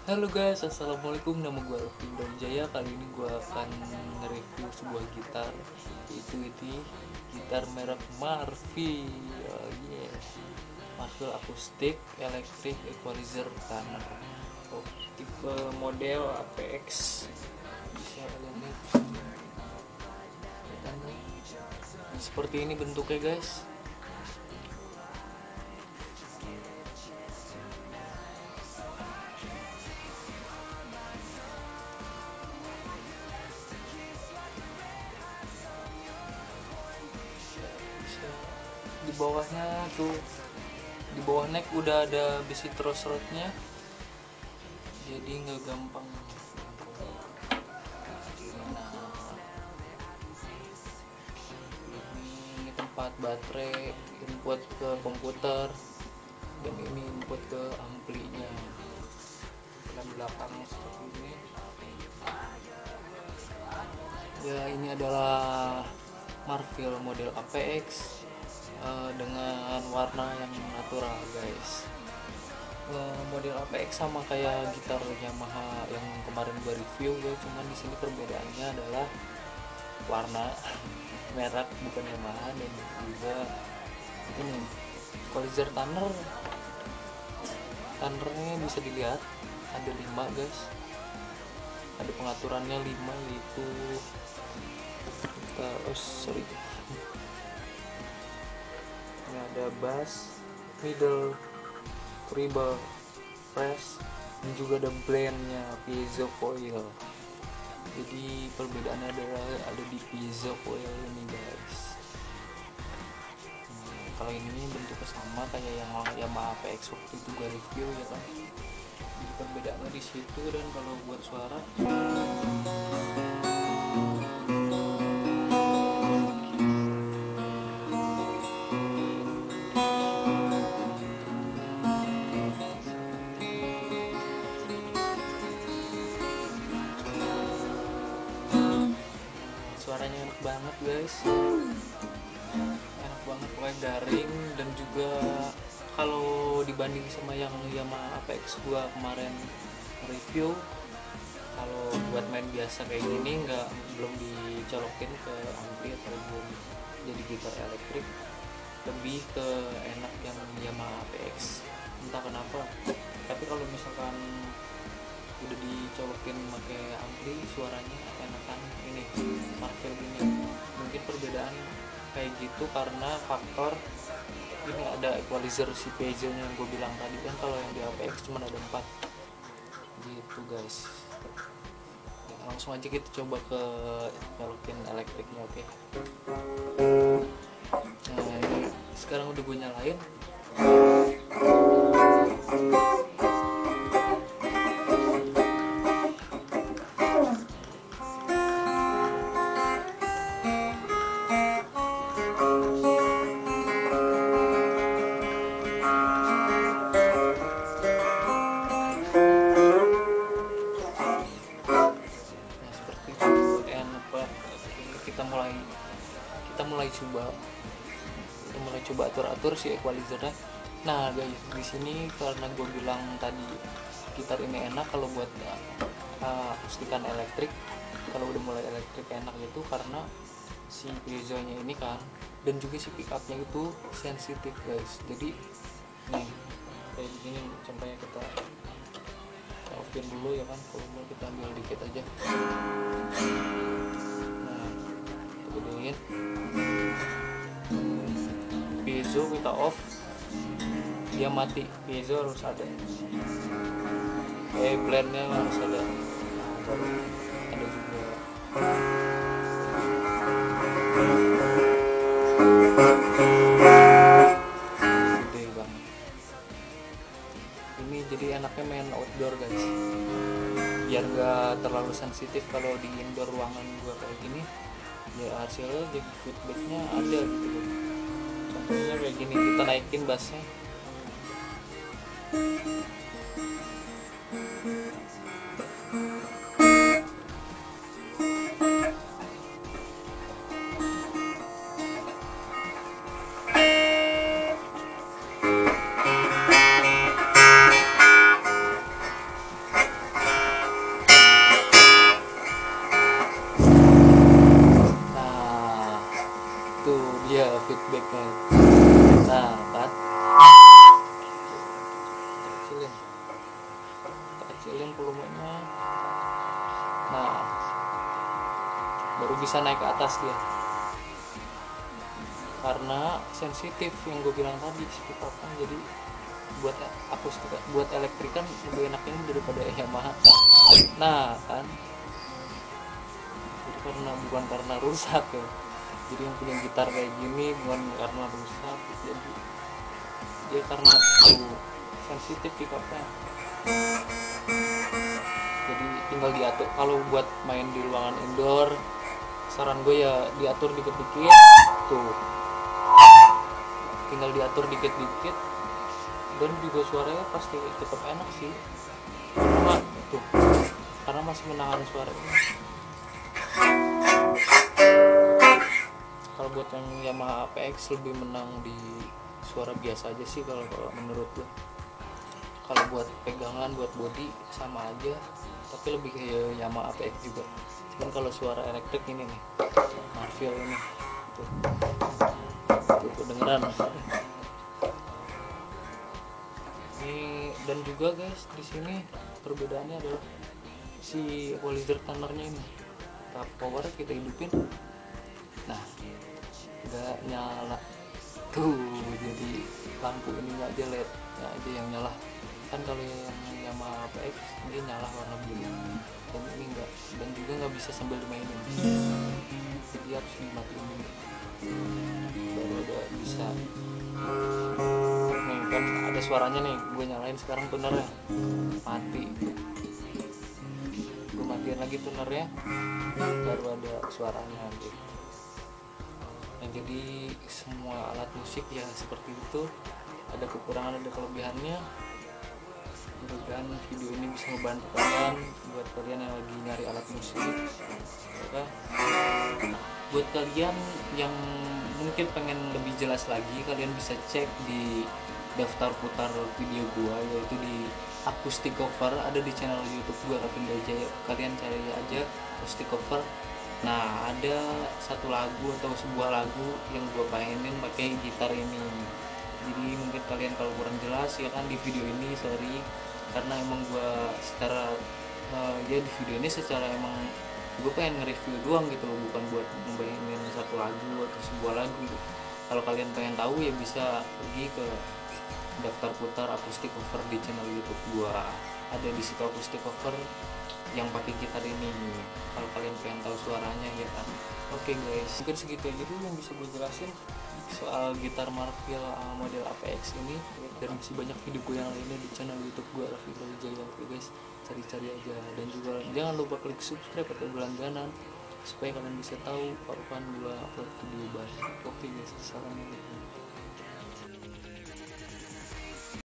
Halo guys, assalamualaikum. Nama gue Alvin Jaya. Kali ini gue akan nge-review sebuah gitar, yaitu ini gitar merek Marfil. Oh yeah, Marfil akustik electric equalizer tanah. Oh, tipe model APX. Bisa kalian lihat. Nah, seperti ini bentuknya guys. Di bawahnya tuh, di bawah neck udah ada besi truss rodnya, jadi nggak gampang. Nah, ini tempat baterai, input ke komputer, dan ini input ke amplinya. Dan belakang seperti ini. Ya, ini adalah Marfil model APX dengan warna yang natural guys. Model APX sama kayak gitar Yamaha yang kemarin gue review ya, cuman di sini perbedaannya adalah warna, merek bukan Yamaha, dan juga ini equalizer tunernya bisa dilihat ada 5 guys, ada pengaturannya 5, yaitu ini ada bass, middle, treble, press, dan juga ada blendnya piezo coil. Jadi perbedaannya adalah ada di piezo coil ini guys. Kalau ini bentuknya sama kayak yang Yamaha APX waktu itu gue review ya kan. Jadi perbedaannya di situ. Dan kalau buat suara, suaranya enak banget guys, enak banget, pokoknya garing. Dan juga kalau dibanding sama yang Yamaha APX gua kemarin review, kalau buat main biasa kayak gini belum dicolokin ke ampli atau belum jadi gitar elektrik, lebih ke enak yang Yamaha APX, entah kenapa. Tapi kalau misalkan udah dicolokin pakai ampli, suaranya enakan ini Marfil ini. Mungkin perbedaan kayak gitu karena faktor ini ada equalizer si piezo nya yang gue bilang tadi kan. Kalau yang di APX cuma ada 4 gitu guys. Ya, langsung aja kita coba ke colokin elektriknya. Oke. Nah, ini sekarang udah gue nyalain. kita mulai coba atur si equalizernya. Nah guys, di sini karena gue bilang tadi gitar ini enak kalau buat akustikan elektrik, kalau udah mulai elektrik enak gitu karena si piezonya ini kan, dan juga si pickupnya itu sensitif guys. Jadi nih kayak begini contohnya, kita offin dulu ya kan, volume kita ambil dikit aja. Nah, kita gedein piezo, kita off, dia mati. Piezo harus ada, blendnya harus ada, baru ada juga. Gede banget ini, jadi enaknya main outdoor guys, biar gak terlalu sensitif. Kalau di indoor ruangan gua kayak gini ya hasilnya jadi feedbacknya ada gitu. Contohnya kayak gini, kita naikin bassnya, bisa naik ke atas dia, karena sensitif yang gue bilang tadi speak up kan. Jadi buat akustik, buat elektrik kan lebih enak ini daripada Yamaha. Nah kan, jadi karena bukan karena rusak ya, jadi yang punya gitar kayak gini bukan karena rusak, jadi dia karena tuh sensitif pick upnya. Jadi tinggal diatur. Kalau buat main di ruangan indoor, saran gue ya diatur dikit-dikit tuh, tinggal diatur dikit-dikit, dan juga suaranya pasti tetap enak sih, karena tuh, karena masih menahan suara ini. Kalau buat yang Yamaha APX lebih menang di suara biasa aja sih kalau menurut gue. Kalau buat pegangan, buat body sama aja, tapi lebih ke Yamaha APX juga. Cuman kalau suara elektrik ini nih, Marvel ini tuh kedengeran ini. Dan juga guys, di sini perbedaannya adalah si equalizer tunernya ini, tahap power kita hidupin, nah nggak nyala tuh, jadi lampu ininya aja LED-nya aja yang nyala kan. Kalau yang Yamaha APX dia nyala warna biru, dan ini enggak, dan juga nggak bisa sambil dimainin, jadi harus dimatiin dulu baru ada bisa. Nih kan ada suaranya nih, gue nyalain sekarang tunernya mati, gue matiin lagi tunernya baru ada suaranya gitu. Nah, jadi semua alat musik ya seperti itu, ada kekurangan ada kelebihannya. Mudah-mudahan video ini bisa membantu kalian, buat kalian yang lagi nyari alat musik ya. Buat kalian yang mungkin pengen lebih jelas lagi, kalian bisa cek di daftar putar video gua, yaitu di Acoustic Cover, ada di channel YouTube gua Ravindo Jaya. Kalian cari aja Acoustic Cover. Nah, ada satu lagu atau sebuah lagu yang gua mainin pakai gitar ini. Jadi mungkin kalian kalau kurang jelas ya kan di video ini, sorry, karena emang gua secara ya di video ini secara emang gue pengen nge-review doang gitu loh, bukan buat ngebayangin satu lagu atau sebuah lagu. Kalau kalian pengen tahu ya bisa pergi ke daftar putar Acoustic Cover di channel YouTube gua, ada di situ Acoustic Cover yang pakai gitar ini, kalau kalian pengen tahu suaranya ya kan. Oke guys, mungkin segitu aja dulu yang bisa gue jelasin soal gitar Marvel model APX ini, dan masih banyak video gue yang lainnya di channel YouTube gue Ravindo Jaya. Oke guys, cari-cari aja, dan juga jangan lupa klik subscribe atau berlangganan supaya kalian bisa tahu kapan gue upload video baru. Oke guys, assalamualaikum.